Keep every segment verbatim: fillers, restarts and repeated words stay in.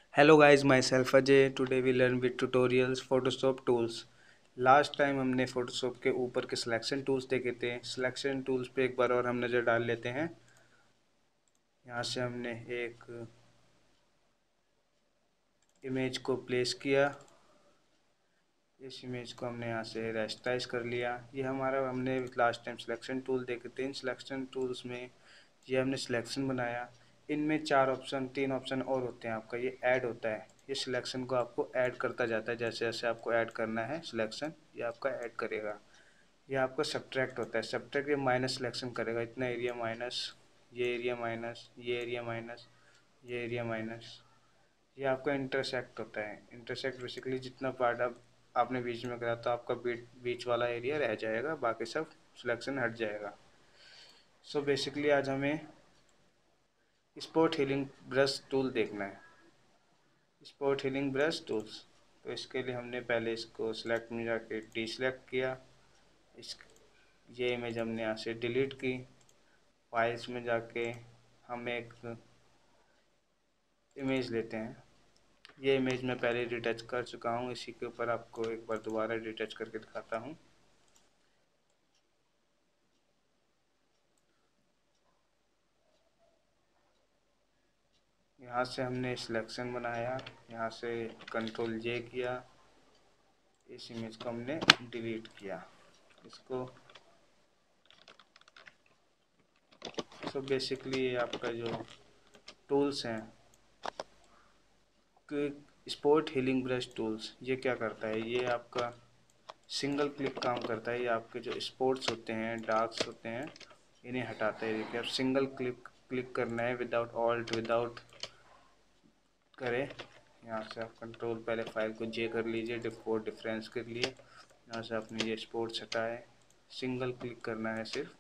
Hello guys, myself Ajay. Today we learn with tutorials Photoshop tools. Last time हमने Photoshop के ऊपर के selection tools देखे थे। सिलेक्शन टूल्स पे एक बार और हम नज़र डाल लेते हैं। यहाँ से हमने एक इमेज को प्लेस किया। इस इमेज को हमने यहाँ से रेस्टाइज कर लिया। ये हमारा हमने लास्ट टाइम सिलेक्शन टूल देखे थे। इन सिलेक्शन टूल्स में ये हमने सिलेक्शन बनाया। इनमें चार ऑप्शन तीन ऑप्शन और होते हैं। आपका ये ऐड होता है। ये सिलेक्शन को आपको ऐड करता जाता है। जैसे जैसे आपको ऐड करना है सिलेक्शन, ये आपका ऐड करेगा। ये आपका सब्ट्रैक्ट होता है। सब्ट्रैक्ट ये माइनस सिलेक्शन करेगा। इतना एरिया माइनस, ये एरिया माइनस, ये एरिया माइनस, ये एरिया माइनस। ये आपका इंटरसेक्ट होता है। इंटरसेक्ट बेसिकली जितना पार्ट आप आपने बीच में करा तो आपका बीच बीच वाला एरिया रह जाएगा, बाकी सब सिलेक्शन हट जाएगा। सो बेसिकली आज हमें स्पॉट हीलिंग ब्रश टूल देखना है। स्पॉट हीलिंग ब्रश टूल्स, तो इसके लिए हमने पहले इसको सिलेक्ट में जाके डी सिलेक्ट किया। इस ये इमेज हमने यहाँ से डिलीट की। फाइल्स में जाके हम एक इमेज लेते हैं। ये इमेज मैं पहले रिटच कर चुका हूँ। इसी के ऊपर आपको एक बार दोबारा रिटच करके दिखाता हूँ। यहाँ से हमने सिलेक्शन बनाया, यहाँ से कंट्रोल जे किया, इस इमेज को हमने डिलीट किया। इसको सो बेसिकली ये आपका जो टूल्स हैं कि स्पॉट हीलिंग ब्रश टूल्स, ये क्या करता है, ये आपका सिंगल क्लिक काम करता है। ये आपके जो स्पॉट्स होते हैं, डार्क्स होते हैं, इन्हें हटाता है। देखिए, आप सिंगल क्लिक क्लिक करना है विदाउट ऑल्ट विदाउट करें। यहाँ से आप कंट्रोल पहले फाइल को जे कर लीजिए, डिफोर डिफरेंस के लिए। यहाँ से आपने ये स्पॉट्स हटाए, सिंगल क्लिक करना है सिर्फ।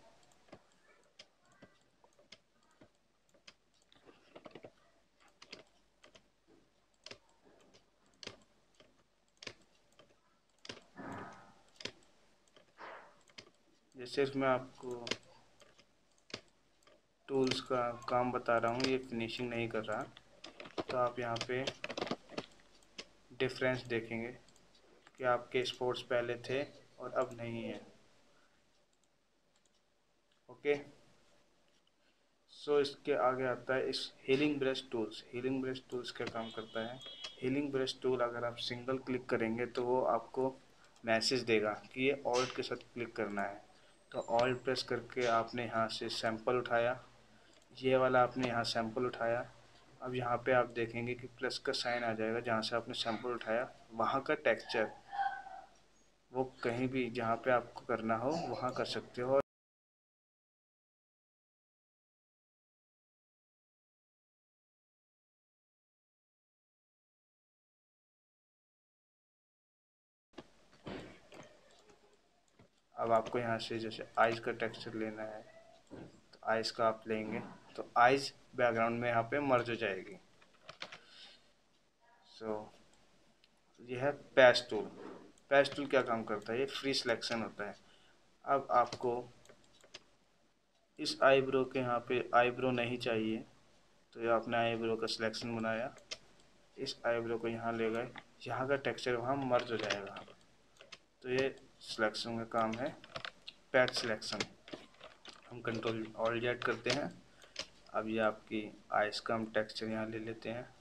ये सिर्फ मैं आपको टूल्स का काम बता रहा हूँ, ये फिनिशिंग नहीं कर रहा। तो आप यहाँ पे डिफरेंस देखेंगे कि आपके स्पॉट्स पहले थे और अब नहीं है। ओके, सो इसके आगे आता है इस healing brush tools. Healing brush tools क्या काम करता है? हीलिंग ब्रश टूल अगर आप सिंगल क्लिक करेंगे तो वो आपको मैसेज देगा कि ये ऑल्ट के साथ क्लिक करना है। तो ऑल्ट प्रेस करके आपने यहाँ से सैंपल उठाया, ये वाला आपने यहाँ सैंपल उठाया। अब यहाँ पे आप देखेंगे कि प्लस का साइन आ जाएगा। जहाँ से आपने सैंपल उठाया वहाँ का टेक्सचर वो कहीं भी जहाँ पे आपको करना हो वहाँ कर सकते हो। अब आपको यहाँ से जैसे आइज़ का टेक्सचर लेना है तो आइज़ का आप लेंगे तो आइज़ बैकग्राउंड में यहाँ पे मर्ज हो जाएगी। सो so, ये है पैच टूल। पैच टूल क्या काम करता है? ये फ्री सिलेक्शन होता है। अब आपको इस आईब्रो के यहाँ पे आईब्रो नहीं चाहिए, तो ये आपने आईब्रो का सिलेक्शन बनाया, इस आईब्रो को यहाँ ले गए, यहाँ का टेक्सचर वहाँ मर्ज हो जाएगा। तो ये सिलेक्शन का काम है, पैच सिलेक्शन। हम कंट्रोल ऑल जेड करते हैं। अब ये आपकी आइस का हम टेक्सचर यहाँ ले लेते हैं,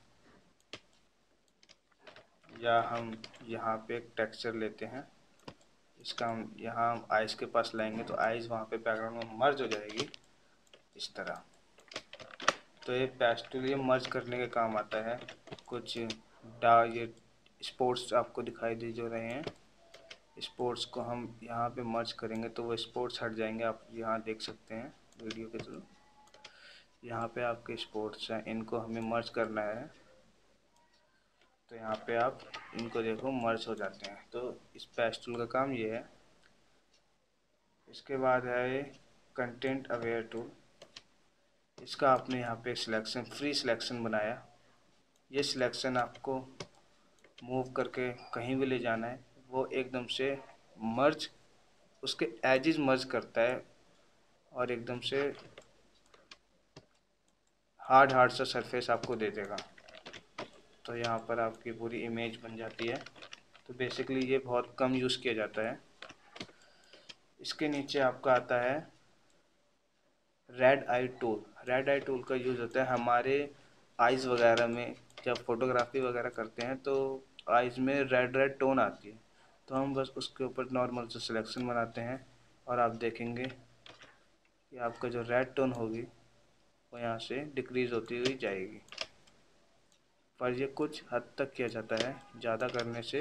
या हम यहाँ पे एक टेक्सचर लेते हैं, इसका हम यहाँ हम आइस के पास लाएंगे तो आइस वहाँ पे बैकग्राउंड में मर्ज हो जाएगी इस तरह। तो ये पेस्टल ये मर्ज करने के काम आता है। कुछ डा ये स्पोर्ट्स आपको दिखाई दे जो रहे हैं, स्पोर्ट्स को हम यहाँ पे मर्ज करेंगे तो वो स्पोर्ट्स हट जाएंगे। आप यहाँ देख सकते हैं वीडियो के थ्रू, यहाँ पे आपके स्पोर्ट्स हैं, इनको हमें मर्ज करना है। तो यहाँ पे आप इनको देखो मर्ज हो जाते हैं। तो इस पेस्टल का काम ये है। इसके बाद है कंटेंट अवेयर टूल। इसका आपने यहाँ पे सिलेक्शन फ्री सिलेक्शन बनाया। ये सिलेक्शन आपको मूव करके कहीं भी ले जाना है, वो एकदम से मर्ज उसके एजेस मर्ज करता है और एकदम से हार्ड हार्ड सा सरफेस आपको दे देगा। तो यहाँ पर आपकी पूरी इमेज बन जाती है। तो बेसिकली ये बहुत कम यूज़ किया जाता है। इसके नीचे आपका आता है red eye tool. Red eye tool का यूज़ होता है हमारे आइज़ वगैरह में, जब फोटोग्राफी वगैरह करते हैं तो आइज़ में रेड रेड टोन आती है, तो हम बस उसके ऊपर नॉर्मल से सिलेक्शन बनाते हैं और आप देखेंगे कि आपका जो रेड टोन होगी वो यहाँ से डिक्रीज़ होती हुई जाएगी। पर ये कुछ हद तक किया जाता है, ज़्यादा करने से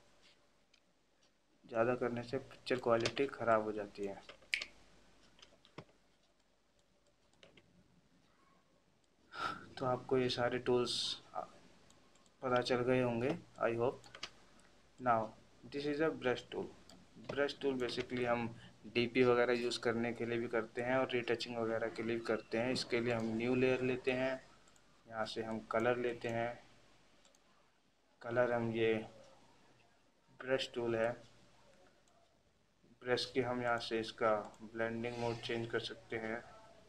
ज़्यादा करने से पिक्चर क्वालिटी ख़राब हो जाती है। तो आपको ये सारे टूल्स पता चल गए होंगे, I hope. Now this is a brush tool. Brush tool basically हम डीपी वगैरह यूज़ करने के लिए भी करते हैं और रीटचिंग वगैरह के लिए भी करते हैं। इसके लिए हम न्यू लेयर लेते हैं, यहाँ से हम कलर लेते हैं। कलर हम ये ब्रश टूल है, ब्रश की हम यहाँ से इसका ब्लेंडिंग मोड चेंज कर सकते हैं,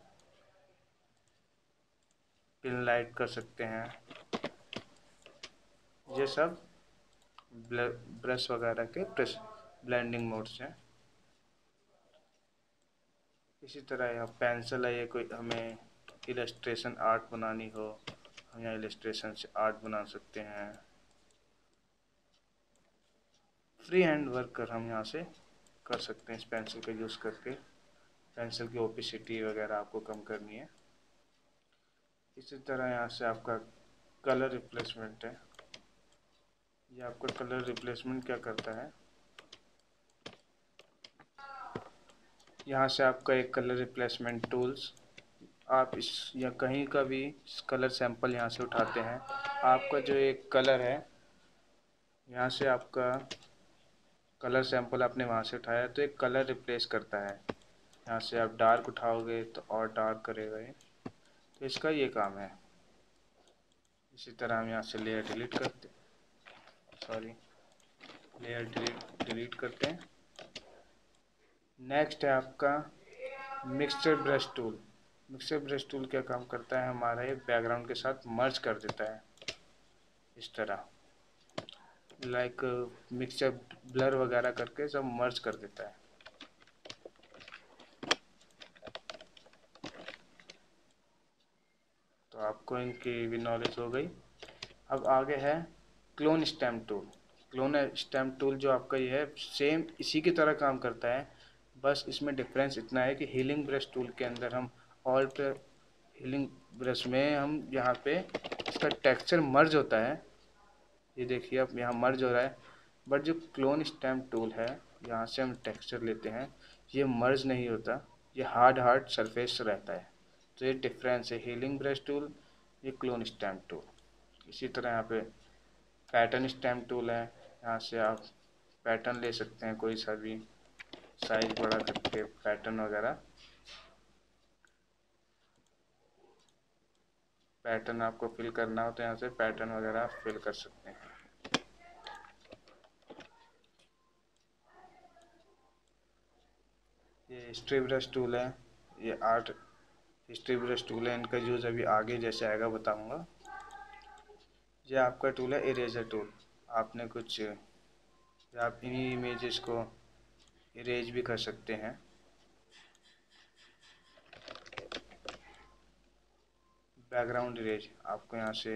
पिन लाइट कर सकते हैं। ये सब ब्रश वगैरह के ब्रश ब्लेंडिंग मोड्स हैं। इसी तरह यह पेंसिल है, ये कोई हमें इलस्ट्रेशन आर्ट बनानी हो, हम यहाँ इलस्ट्रेशन से आर्ट बना सकते हैं। फ्री हैंड वर्क कर हम यहाँ से कर सकते हैं इस पेंसिल का यूज़ करके। पेंसिल की ओपेसिटी वगैरह आपको कम करनी है। इसी तरह यहाँ से आपका कलर रिप्लेसमेंट है। ये आपका कलर रिप्लेसमेंट क्या करता है, यहाँ से आपका एक कलर रिप्लेसमेंट टूल्स, आप इस या कहीं का भी कलर सैंपल यहाँ से उठाते हैं। आपका जो एक कलर है, यहाँ से आपका कलर सैंपल आपने वहाँ से उठाया तो एक कलर रिप्लेस करता है। यहाँ से आप डार्क उठाओगे तो और डार्क करेगा ये, तो इसका ये काम है। इसी तरह हम यहाँ से लेयर डिलीट करते सॉरी लेयर डिलीट डिलीट करते हैं। नेक्स्ट है आपका mixture brush tool. Mixture brush tool क्या काम करता है, हमारा ये बैकग्राउंड के साथ मर्ज कर देता है इस तरह, लाइक मिक्सचर ब्लर वगैरह करके सब मर्ज कर देता है। तो आपको इनकी भी नॉलेज हो गई। अब आगे है clone stamp tool. Clone stamp tool जो आपका ये है, सेम इसी की तरह काम करता है, बस इसमें डिफरेंस इतना है कि हीलिंग ब्रश टूल के अंदर हम ऑल्ट हीलिंग ब्रश में हम यहाँ पे इसका टेक्सचर मर्ज होता है, ये देखिए अब यहाँ मर्ज हो रहा है। बट जो क्लोन स्टैम्प टूल है, यहाँ से हम टेक्सचर लेते हैं, ये मर्ज नहीं होता, ये हार्ड हार्ड सरफेस रहता है। तो ये डिफरेंस है हीलिंग ब्रश टूल, ये क्लोन स्टैम्प टूल। इसी तरह यहाँ पे पैटर्न स्टैम्प टूल है, यहाँ से आप पैटर्न ले सकते हैं, कोई सा भी साइज बड़ा करके पैटर्न वगैरह पैटर्न आपको फिल करना हो तो यहाँ से पैटर्न वगैरह आप फिल कर सकते हैं। ये हिस्ट्री ब्रश टूल है, ये आर्ट हिस्ट्री ब्रश टूल है, इनका यूज़ अभी आगे जैसे आएगा बताऊंगा। ये आपका टूल है इरेजर टूल। आपने कुछ आप इन्हीं इमेजेस को इरेज भी कर सकते हैं। बैकग्राउंड इरेज, आपको यहाँ से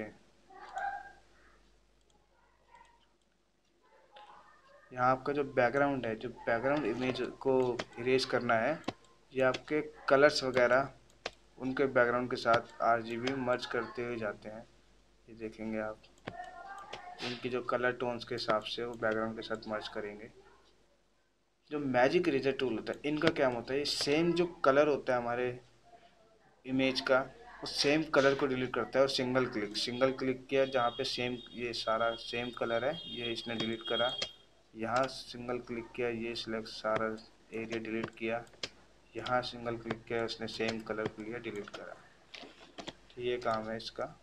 यहाँ आपका जो बैकग्राउंड है, जो बैकग्राउंड इमेज को इरेज करना है, ये आपके कलर्स वगैरह उनके बैकग्राउंड के साथ आरजीबी मर्ज करते हुए जाते हैं। ये देखेंगे आप, इनकी जो कलर टोन्स के हिसाब से वो बैकग्राउंड के साथ मर्ज करेंगे। जो मैजिक इरेजर टूल होता है, इनका क्या होता है, ये सेम जो कलर होता है हमारे इमेज का, उस सेम कलर को डिलीट करता है। और सिंगल क्लिक सिंगल क्लिक किया जहाँ पे सेम ये सारा सेम कलर है, ये इसने डिलीट करा। यहाँ सिंगल क्लिक किया, ये सिलेक्ट सारा एरिया डिलीट किया। यहाँ सिंगल क्लिक किया, उसने सेम कलर को लिया, डिलीट करा। तो ये काम है इसका।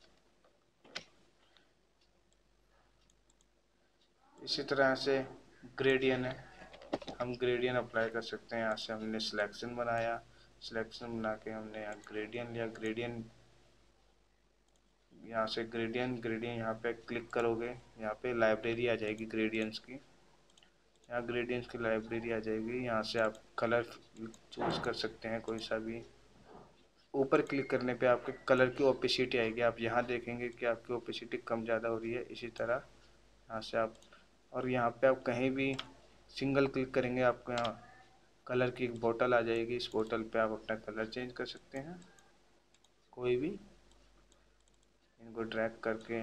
इसी तरह से ग्रेडियन है, हम ग्रेडियन अप्लाई कर सकते हैं। यहाँ से हमने सिलेक्शन बनाया, सिलेक्शन बना के हमने यहाँ ग्रेडियन लिया। ग्रेडियन यहाँ से ग्रेडियंट ग्रेडियंट यहाँ पे क्लिक करोगे, यहाँ पे लाइब्रेरी आ जाएगी ग्रेडियंट्स की। यहाँ ग्रेडियंट्स की लाइब्रेरी आ जाएगी। यहाँ से आप कलर चूज कर सकते हैं कोई सा भी। ऊपर क्लिक करने पे आपके कलर की ओपेसिटी आएगी। आप यहाँ देखेंगे कि आपकी ओपेसिटी कम ज़्यादा हो रही है। इसी तरह यहाँ से आप, और यहाँ पे आप कहीं भी सिंगल क्लिक करेंगे, आपको यहाँ कलर की एक बोतल आ जाएगी। इस बोतल पे आप अपना कलर चेंज कर सकते हैं कोई भी। इनको ड्रैग करके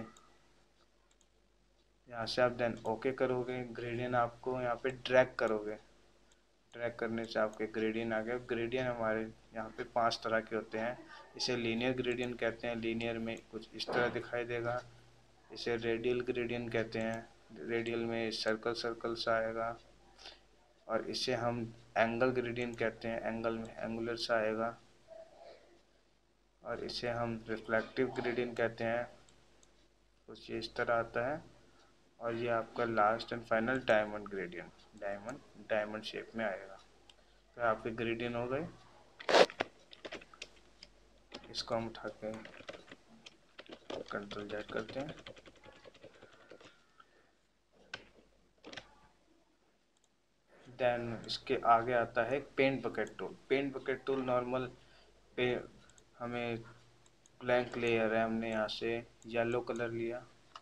यहाँ से आप देन ओके करोगे। ग्रेडियंट आपको यहाँ पे ड्रैग करोगे, ड्रैग करने से आपके ग्रेडियंट आ गए। ग्रेडियंट हमारे यहाँ पे पांच तरह के होते हैं। इसे लीनियर ग्रेडियंट कहते हैं। लीनियर में कुछ इस तरह दिखाई देगा। इसे रेडियल ग्रेडियंट कहते हैं। रेडियल में सर्कल सर्कल सा आएगा। और इसे हम एंगल ग्रेडियंट कहते हैं। एंगल में एंगुलर सा आएगा। और इसे हम रिफ्लेक्टिव ग्रेडियंट कहते हैं। कुछ इस तरह आता है। और ये आपका last and final diamond gradient, diamond diamond shape में आएगा। तो आपके ग्रेडियंट हो गए। इसको हम उठा के कंट्रोल जेड करते हैं। देन इसके आगे आता है paint bucket tool. Paint bucket tool normal पे हमें ब्लैंक लेयर है, हमने यहाँ से येलो कलर लिया,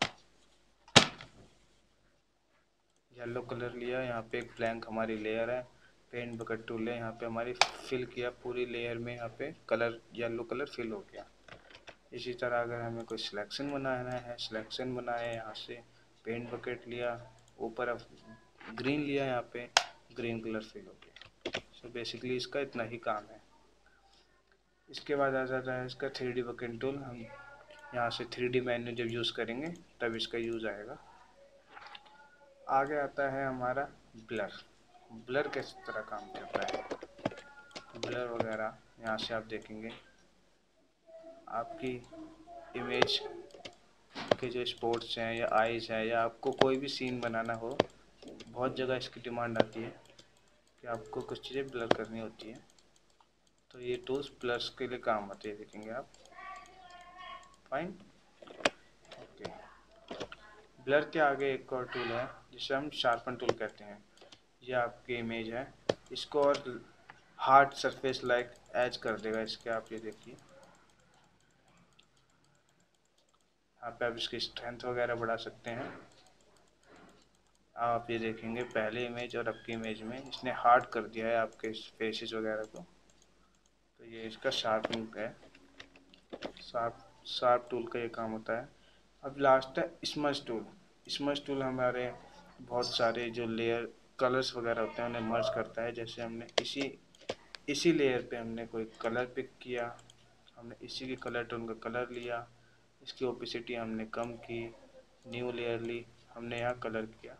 येलो कलर लिया। यहाँ पे एक ब्लैंक हमारी लेयर है। पेंट बकेट टूल है, यहाँ पे हमारी फिल किया पूरी लेयर में। यहाँ पे कलर येलो कलर फिल हो गया। इसी तरह अगर हमें कोई सिलेक्शन बनाना है, सिलेक्शन बनाए, यहाँ से पेंट बकेट लिया, ऊपर अब ग्रीन लिया, यहाँ पे ग्रीन कलर फिल हो गया। सो बेसिकली इसका इतना ही काम है। इसके बाद आ जाता है इसका थ्री डी बकेट टूल। हम यहाँ से थ्री डी मेन्यू जब यूज़ करेंगे तब इसका यूज़ आएगा। आगे आता है हमारा ब्लर। ब्लर किस तरह काम करता है, ब्लर वगैरह यहाँ से आप देखेंगे। आपकी इमेज के जो स्पॉट्स हैं या आइज़ हैं, या आपको कोई भी सीन बनाना हो, बहुत जगह इसकी डिमांड आती है कि आपको कुछ चीज़ें ब्लर करनी होती है। तो ये टूल्स ब्लर्स के लिए काम आते हैं, देखेंगे आप। Fine, okay. ब्लर के आगे एक और टूल है जिसे हम शार्पन टूल कहते हैं। ये आपकी इमेज है, इसको और हार्ड सरफेस लाइक एज कर देगा इसके। आप ये देखिए, यहाँ पे आप इसकी स्ट्रेंथ वगैरह बढ़ा सकते हैं। आप ये देखेंगे पहले इमेज और अब की इमेज में इसने हार्ड कर दिया है आपके फेसेस वगैरह को। तो ये इसका शार्पनिंग है। शार्प शार्प टूल का ये काम होता है। अब लास्ट है स्मज टूल। स्मज टूल हमारे बहुत सारे जो लेयर कलर्स वगैरह होते हैं उन्हें मर्ज करता है। जैसे हमने इसी इसी लेयर पे हमने कोई कलर पिक किया, हमने इसी के कलर टोन का कलर लिया, इसकी ओपेसिटी हमने कम की, न्यू लेयर ली, हमने यहाँ कलर किया,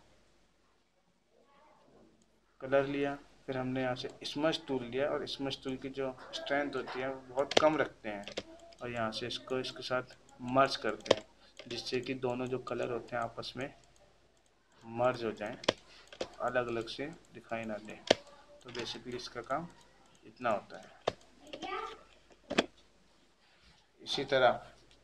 कलर लिया, फिर हमने यहाँ से स्मज टूल लिया। और स्मज टूल की जो स्ट्रेंथ होती है वो बहुत कम रखते हैं, और यहाँ से इसको इसके साथ मर्ज करते हैं, जिससे कि दोनों जो कलर होते हैं आपस में मर्ज हो जाएं, अलग अलग से दिखाई ना दें। तो बेसिकली इसका काम इतना होता है। इसी तरह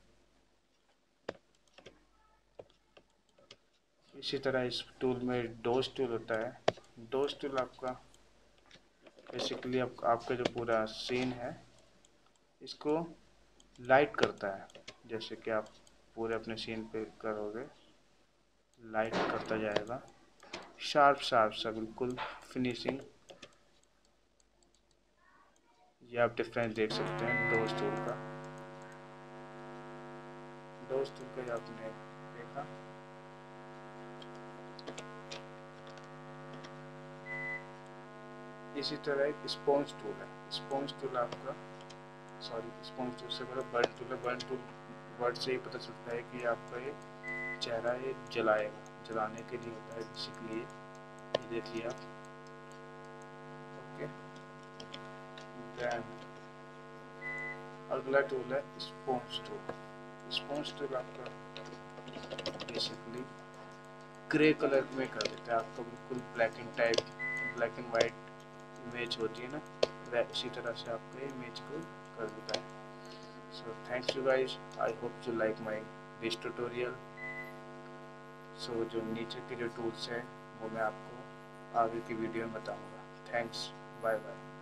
इसी तरह इस टूल में डोज टूल होता है। डोज टूल आपका बेसिकली आप, आपका जो पूरा सीन है इसको लाइट करता है। जैसे कि आप पूरे अपने सीन पे करोगे, लाइट करता जाएगा, शार्प शार्प सा बिल्कुल फिनिशिंग। ये आप डिफरेंस देख सकते हैं डोज टूल का। डोज टूल का आपने देखा। इसी तरह एक स्पॉन्ज टूल है। स्पॉन्ज टूल आपका सॉरी स्पॉन्ज टूल से बड़ा बर्न टूल है। बर्न टूल वर्ड से ही पता चलता है कि आपका ये चेहरा ये जलाएगा, जलाने के लिए होता है बेसिकली। ये देखिए आप, ओके। देन अगला टूल है स्पॉन्ज टूल। स्पॉन्ज टूल आपका बेसिकली ग्रे कलर में कर देता है। आपका बिल्कुल black and type black and white image होती है ना, वह इसी तरह से आपके इमेज को कर देता है। So thanks you guys, I hope you like my this tutorial. So जो नीचे के जो टूल्स हैं वो मैं आपको आगे की वीडियो में बताऊंगा। Thanks, bye bye.